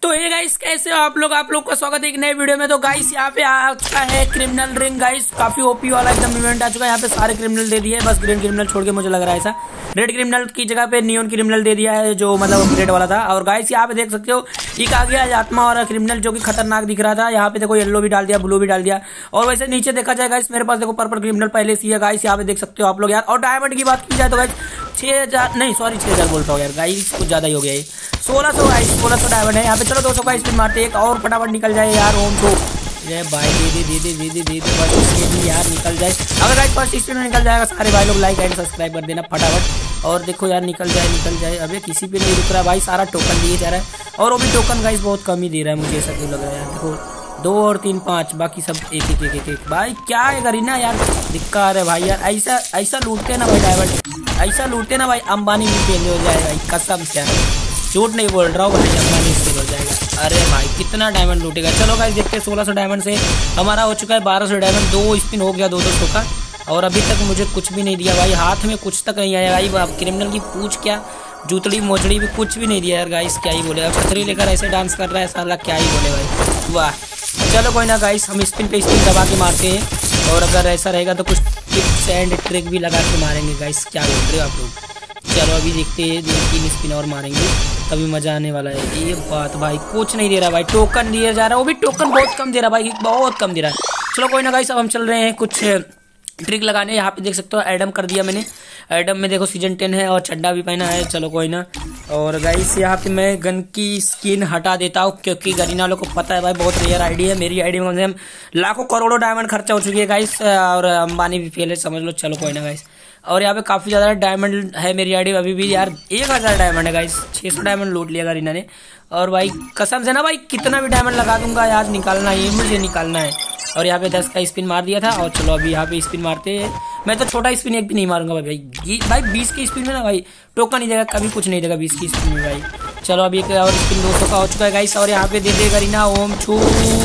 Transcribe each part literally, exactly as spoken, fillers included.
तो ये गाइस कैसे हो आप लोग। आप लोग का स्वागत है एक नए वीडियो में। तो गाइस यहाँ पे आ चुका है क्रिमिनल रिंग। गाइस काफी ओपी वाला एकदम इवेंट आ चुका है। यहाँ पे सारे क्रिमिनल दे दिए, बस ग्रीन क्रिमिनल छोड़ के मुझे लग रहा है ऐसा। रेड क्रिमिनल की जगह पे नियोन क्रिमिनल दे दिया है जो मतलब रेड वाला था। और गाइस यहाँ पे देख सकते हो एक आ गया आत्मा और क्रिमिनल जो कि खतरनाक दिख रहा था। यहाँ पे देखो येलो भी डाल दिया, ब्लू भी डाल दिया। और वैसे नीचे देखा जाए गाइस मेरे पास देखो पर्पल क्रिमिनल पहले से है गाइस। यहाँ पे देख सकते हो आप लोग यार। और डायमंड की बात की जाए तो गाइस छह हजार नहीं सॉरी छह हजार बोलता हूँ यार गाइस, कुछ ज्यादा ही हो गया है। सोलह सौ गाइस सोलह सौ डायमंड है यहाँ पे। चलो दो सौ का स्पिन मारते एक और फटाफट निकल जाए यार। ओम को ये भाई दे दे दे दे दे दे दे दे बस इसके भी यार निकल जाए। अगर गाइस फर्स्ट स्पिन में निकल जाएगा सारे भाई लोग लाइक एंड सब्सक्राइब कर देना फटाफट। और देखो यार निकल जाए निकल जाए। अबे किसी पे नहीं रुक रहा भाई, सारा टोकन दिए जा रहा है। और वो भी टोकन गाइस बहुत कम ही दे रहा है मुझे ऐसा क्यों लग रहा है यार। देखो दो और तीन पाँच बाकी सब एक एक एक एक एक भाई क्या है गरीना यार दिक्कत है भाई यार। ऐसा ऐसा लूटते ना भाई डायमंड, ऐसा लूटते ना भाई अंबानी भी फेल हो जाए भाई कसम से। झूठ नहीं बोल रहा हूँ भाई, अंबानी फेल हो जाएगा। अरे भाई कितना डायमंड लूटेगा। चलो गाइस देखते हैं सोलह सौ डायमंड से हमारा हो चुका है बारह सौ डायमंड। दो स्पिन हो गया दो दो सौ का। और अभी तक मुझे कुछ भी नहीं दिया भाई, हाथ में कुछ तक नहीं आया भाई। क्रिमिनल की पूछ क्या जूतड़ी मोचड़ी भी कुछ भी नहीं दिया यार गाइस। क्या ही बोले, छतरी लेकर ऐसे डांस कर रहा है साला, क्या ही बोले भाई। वाह चलो कोई ना गाइस, हम स्पिन पे स्पिन दबा के मारते हैं। और अगर ऐसा रहेगा तो कुछ टिप्स एंड ट्रिक भी लगा के मारेंगे गाइस। क्या बोल रहे हो आप लोग। चलो अभी देखते हैं दो तीन स्पिन और मारेंगे तभी मजा आने वाला है। ये बात भाई कुछ नहीं दे रहा भाई, टोकन दिया जा रहा है वो भी टोकन बहुत कम दे रहा भाई, बहुत कम दे रहा है। चलो कोई ना गाइस अब हम चल रहे हैं कुछ ट्रिक लगाने। यहाँ पे देख सकते हो एडम कर दिया मैंने। एडम में देखो सीजन टेन है और चड्डा भी पहना है। चलो कोई ना। और गाइस यहाँ पे मैं गन की स्किन हटा देता हूँ क्योंकि गरीना लोग को पता है भाई बहुत रेयर आईडी है। मेरी आईडी में कम से कम लाखों करोड़ों डायमंड खर्चा हो चुकी है गाइस। और अंबानी भी फेल है समझ लो। चलो कोई ना गाइस। और यहाँ पे काफी ज्यादा डायमंड है मेरी आईडी अभी भी यार। एक हजार डायमंड है गाइस, छह सौ डायमंड लूट लिया गरीना ने। और भाई कसम से ना भाई कितना भी डायमंड लगा दूंगा आज निकालना है, मुझे निकालना है। और यहाँ पे दस का स्पिन मार दिया था। और चलो अभी यहाँ पे स्पिन मारते हैं। मैं तो छोटा स्पिन एक भी नहीं मारूंगा भाई। भाई बीस की स्पिन में ना भाई टोकन नहीं देगा, कभी कुछ नहीं देगा बीस की स्पिन में भाई। चलो अभी एक और स्पिन दो सौ का हो चुका है गाइस। और यहाँ पे दे दे गरीना ओम छू,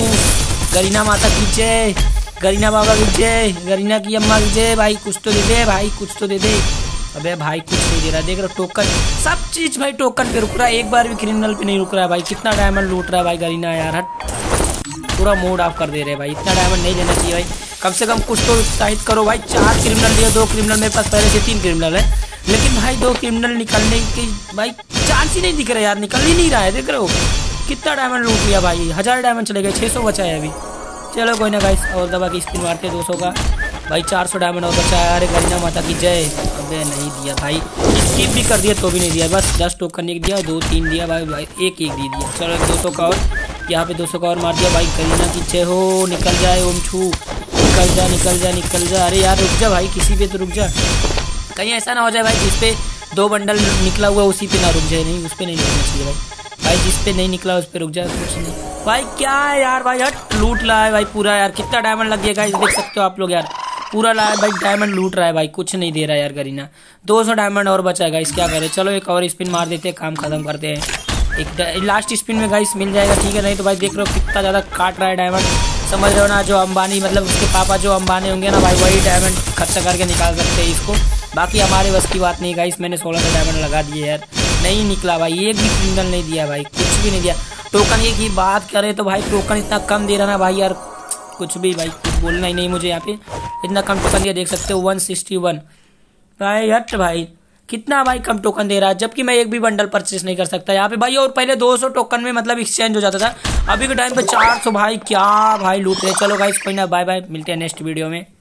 गरीना माता की जय, गरीना बाबा की जय, गरीना की अम्मा की जय। भाई कुछ तो दे दे भाई, कुछ तो दे दे। अबे भाई कुछ नहीं दे रहा, देख रहा टोकन सब चीज भाई टोकन पे रुक रहा है। एक बार भी क्रिमिनल पे नहीं रुक रहा है भाई। कितना डायमंड लूट रहा है भाई गरीना यार, हट पूरा मूड ऑफ कर दे रहे भाई। इतना डायमंड नहीं देना चाहिए भाई, कम से कम कुछ तो उत्साहित करो भाई। चार क्रिमिनल दिए, दो क्रिमिनल मेरे पास पहले से तीन क्रिमिनल है, लेकिन भाई दो क्रिमिनल निकलने की भाई चांस ही नहीं दिख रहा यार, निकल ही नहीं रहा है। देख रहे हो कितना डायमंड लूट लिया भाई, हजार डायमंड चले गए, छह सौ बचा है अभी। चलो कोई ना गाइस और दबा की स्पिन मारते दो सौ का भाई। चार सौ डायमंड और बचा है। अरे गरीना माता की जय। अबे नहीं दिया भाई, स्किप भी कर दिया तो भी नहीं दिया। बस दस टोकन एक दिया, दो तीन दिया भाई, भाई एक एक दे दिया। चलो दो सौ का और यहाँ पे दो सौ का और मार दिया भाई। गरीना की जय हो, निकल जाए ओम छू, निकल जा निकल जा निकल जा। अरे यार रुक जा भाई, किसी पे तो रुक जा, कहीं ऐसा ना हो जाए भाई जिसपे दो बंडल निकला हुआ उसी पे ना रुक जाए। नहीं उस पर नहीं रुकना चाहिए भाई। भाई जिस पे नहीं निकला उस पर रुक जाए, कुछ नहीं भाई। क्या है यार भाई, हट लूट रहा है भाई पूरा यार। कितना डायमंड लग गया गाइस, देख सकते हो आप लोग यार। पूरा लाया भाई डायमंड लूट रहा है भाई, कुछ नहीं दे रहा है यार गरीना। दो सौ डायमंड और बचा है गाइस, क्या करे। चलो एक और स्पिन मार देते हैं, काम खत्म करते हैं। एक लास्ट स्पिन में गाइस मिल जाएगा ठीक है, नहीं तो भाई देख रहे हो कितना ज्यादा काट रहा है डायमंड। समझ रहे हो ना, जो अंबानी मतलब उसके पापा जो अंबानी होंगे ना भाई वही डायमंड खर्चा करके निकाल सकते हैं इसको। बाकी हमारे बस की बात नहीं गाइस। मैंने सोलह सौ डायमंड लगा दिए यार, नहीं निकला भाई, एक भी क्रिमिनल नहीं दिया भाई, कुछ भी नहीं दिया। टोकन एक ही बात करे तो भाई टोकन इतना कम दे रहा ना भाई यार, कुछ भी भाई कुछ बोलना ही नहीं मुझे। यहाँ पे इतना कम टोकन दिया, देख सकते हो वन सिक्सटी वन भाई। हट भाई कितना भाई कम टोकन दे रहा है, जबकि मैं एक भी बंडल परचेस नहीं कर सकता यहाँ पे भाई। और पहले दो सौ टोकन में मतलब एक्सचेंज हो जाता था, अभी के टाइम पे चार सौ भाई। क्या भाई लूट रहे। चलो गाइस कोई ना, बाय बाय, मिलते हैं नेक्स्ट वीडियो में।